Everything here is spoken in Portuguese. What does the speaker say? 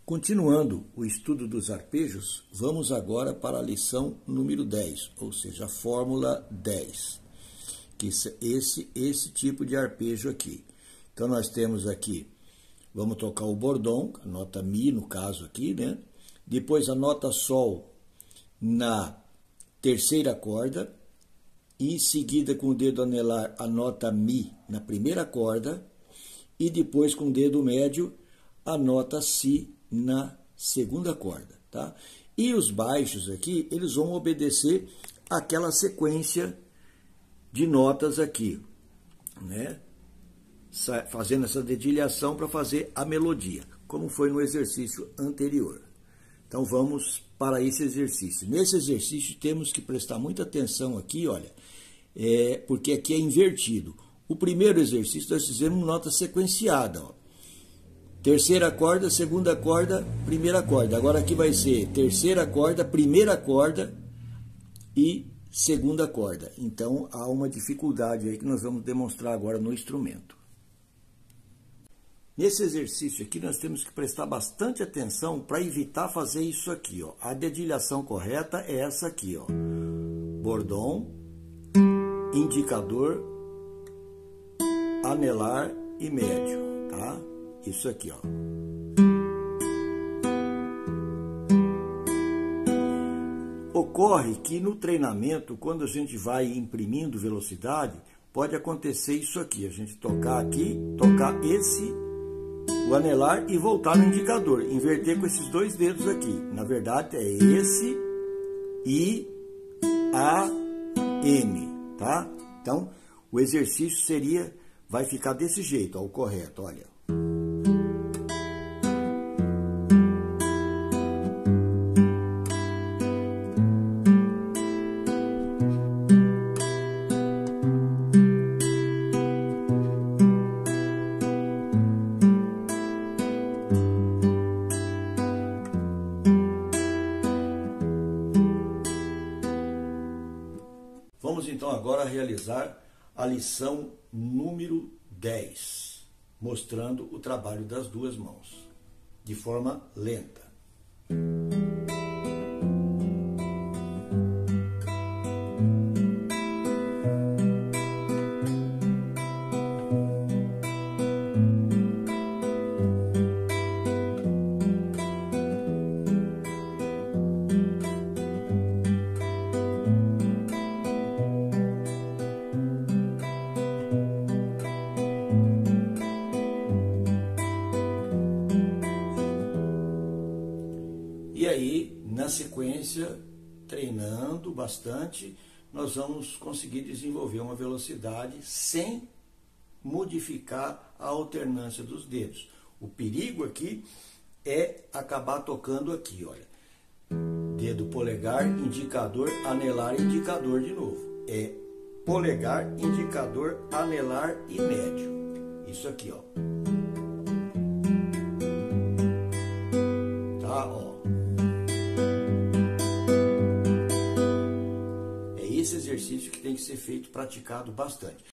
Continuando o estudo dos arpejos, vamos agora para a lição número 10, ou seja, a fórmula 10, que é esse tipo de arpejo aqui. Então, nós temos aqui, vamos tocar o bordão, a nota Mi no caso aqui, né? Depois a nota Sol na terceira corda, e em seguida com o dedo anelar a nota Mi na primeira corda, e depois com o dedo médio a nota Si na segunda corda, tá? E os baixos aqui, eles vão obedecer àquela sequência de notas aqui, né? Fazendo essa dedilhação para fazer a melodia, como foi no exercício anterior. Então vamos para esse exercício. Nesse exercício temos que prestar muita atenção aqui, olha, porque aqui é invertido. O primeiro exercício nós fizemos nota sequenciada, ó. Terceira corda, segunda corda, primeira corda. Agora aqui vai ser terceira corda, primeira corda e segunda corda. Então há uma dificuldade aí que nós vamos demonstrar agora no instrumento. Nesse exercício aqui nós temos que prestar bastante atenção para evitar fazer isso aqui, ó. A dedilhação correta é essa aqui, ó. Bordão, indicador, anelar e médio, tá? Isso aqui, ó. Ocorre que no treinamento, quando a gente vai imprimindo velocidade, pode acontecer isso aqui. A gente tocar aqui, tocar o anelar e voltar no indicador. Inverter com esses dois dedos aqui. Na verdade, é esse, I, A, M, tá? Então, o exercício vai ficar desse jeito, ó, o correto, olha. Vamos então agora realizar a lição número 10, mostrando o trabalho das duas mãos, de forma lenta. E aí, na sequência, treinando bastante, nós vamos conseguir desenvolver uma velocidade sem modificar a alternância dos dedos. O perigo aqui é acabar tocando aqui, olha. Dedo polegar, indicador, anelar, indicador de novo. É polegar, indicador, anelar e médio. Isso aqui, ó. Tá, ó. Esse exercício que tem que ser feito, praticado bastante.